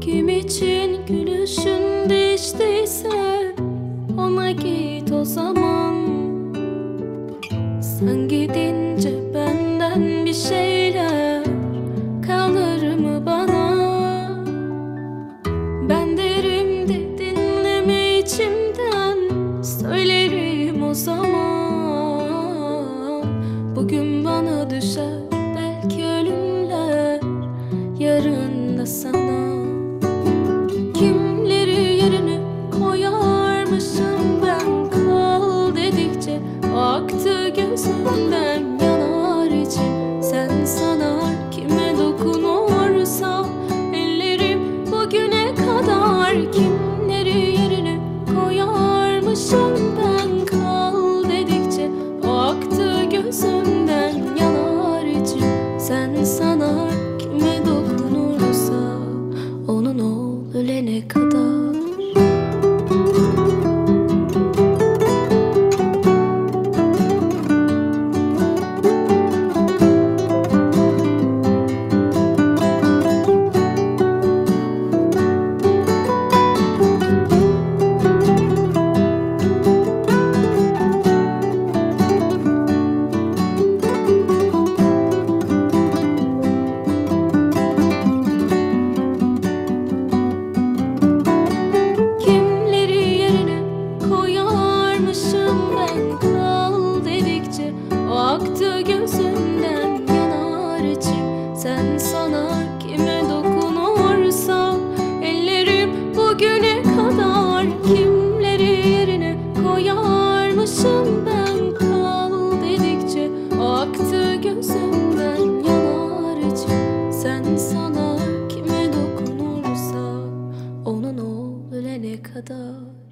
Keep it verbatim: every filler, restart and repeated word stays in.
Kim için gülüşün değiştiyse ona git o zaman. Sen gidince benden bir şeyler kalır mı bana? Ben derim de dinleme içimden, söylerim o zaman. Bugün bana düşer belki ölümler, yarın da sana. Kimleri yerine koyarmışım ben, kal dedikçe aktı gözümden yanar içim. Sen sanar kime dokunursa ellerim bugüne kadar. Kimleri yerine koyarmışım ben, kal dedikçe aktı gözümden yanar içim. Sen sanar kime dokunursa onun ol ölene kadar. Aktı gözümden yanar içim. Sen sanar kime dokunursa ellerim bugüne kadar. Kimleri yerine koyarmışım ben, kal dedikçe aktı gözümden yanar içim. Sen sanar kime dokunursa onun ol ölene kadar.